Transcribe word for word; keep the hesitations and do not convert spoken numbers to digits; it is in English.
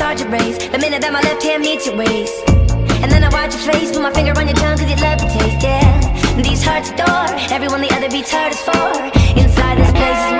heart to race the minute that my left hand meets your waist. And then I watch your face, put my finger on your tongue cause you love the taste, yeah. These hearts adore everyone the other beats hardest for. Inside this place is